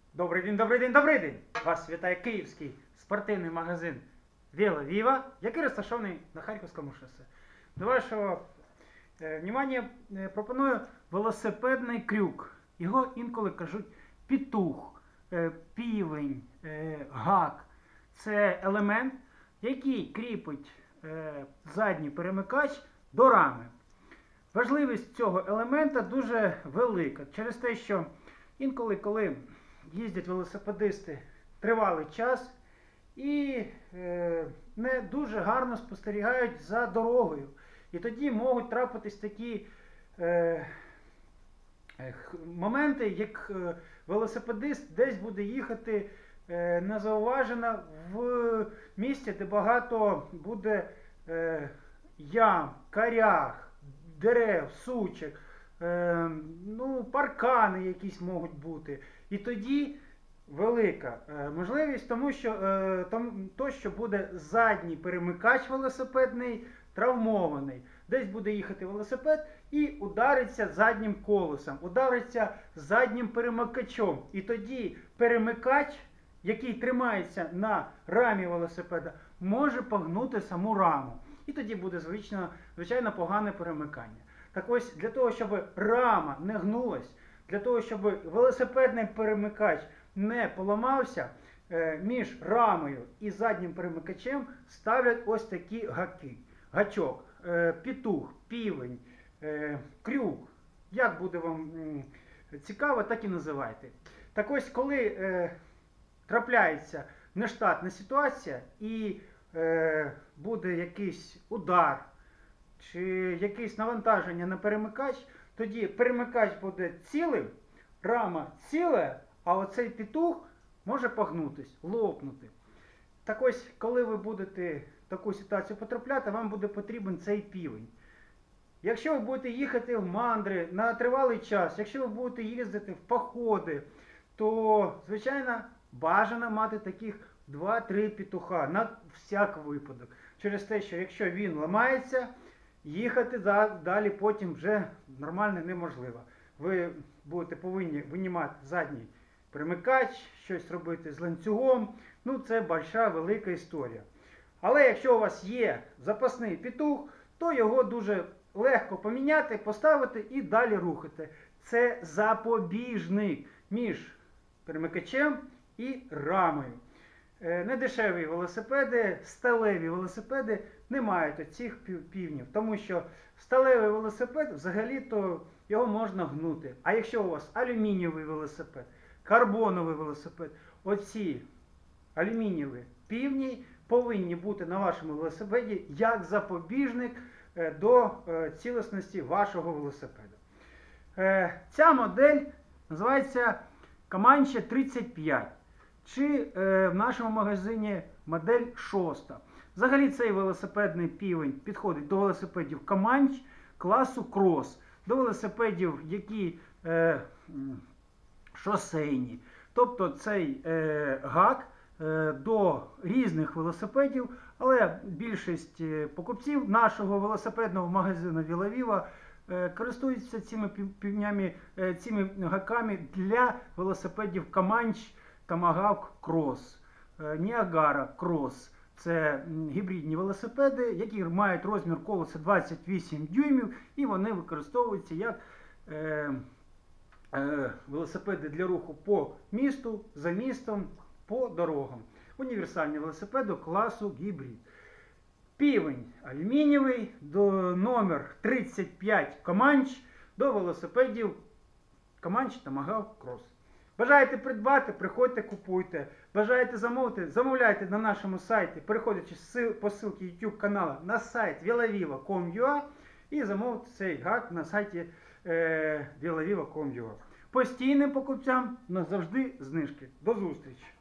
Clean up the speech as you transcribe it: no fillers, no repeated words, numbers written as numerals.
Добрий день, добрий день, добрий день! Вас вітає київський спортивний магазин Віла Віва, який розташований на Харківському шосе. До вашого внимання пропоную велосипедний крюк. Його інколи кажуть петух, півень, гак. Це елемент, який кріпить задній перемикач до рами. Важливість цього елемента дуже велика через те, що інколи, коли їздять велосипедисти тривалий час і не дуже гарно спостерігають за дорогою. І тоді можуть трапитись такі моменти, як велосипедист десь буде їхати незауважено в місці, де багато буде ям, коряг, дерев, сучок, паркани якісь можуть бути. І тоді велика можливість, тому що буде задній перемикач велосипедний травмований. Десь буде їхати велосипед і удариться заднім колесом, удариться заднім перемикачом. І тоді перемикач, який тримається на рамі велосипеда, може погнути саму раму. І тоді буде звичайно погане перемикання. Так ось, для того, щоб рама не гнулась, для того, щоб велосипедний перемикач не поламався, між рамою і заднім перемикачем ставлять ось такі гаки. Гачок, петух, півень, крюк. Як буде вам цікаво, так і називайте. Так ось, коли трапляється нештатна ситуація і буде якийсь удар чи якесь навантаження на перемикач, тоді перемикач буде цілим, рама ціла, а оцей петух може погнутись, лопнути. Так ось, коли ви будете в таку ситуацію потрапляти, вам буде потрібен цей півень. Якщо ви будете їхати в мандри на тривалий час, якщо ви будете їздити в походи, то, звичайно, бажано мати таких 2-3 петуха на всяк випадок. Через те, що якщо він ламається, їхати далі потім вже нормально неможливо. Ви будете повинні винімати задній перемикач, щось робити з ланцюгом. Це большая, велика історія. Але якщо у вас є запасний петух, то його дуже легко поміняти, поставити і далі рухати. Це запобіжник між перемикачем і рамою. Недешеві велосипеди, сталеві велосипеди не мають оцих півнів, тому що сталевий велосипед, взагалі-то його можна гнути. А якщо у вас алюмінієвий велосипед, карбоновий велосипед, оці алюмінієві півні повинні бути на вашому велосипеді як запобіжник до цілісності вашого велосипеда. Ця модель називається Comanche 35. Чи в нашому магазині модель 6. Взагалі цей велосипедний півень підходить до велосипедів Comanche класу Cross, до велосипедів, які шосейні. Тобто цей гак до різних велосипедів, але більшість покупців нашого велосипедного магазину Віла Віва користуються цими гаками для велосипедів Comanche Tomahawk Cross, Niagara Cross. Це гібридні велосипеди, які мають розмір колеса 28 дюймів, і вони використовуються як велосипеди для руху по місту, за містом, по дорогам. Універсальні велосипеди класу гібрид. Півень алюмінієвий, номер 35 Comanche, до велосипедів Comanche Tomahawk Cross. Бажаєте придбати, приходьте, купуйте. Бажаєте замовити, замовляйте на нашому сайті, переходячи по ссылці YouTube каналу на сайт vilaviva.com.ua і замовити цей гак на сайті vilaviva.com.ua. Постійним покупцям завжди знижки. До зустрічі!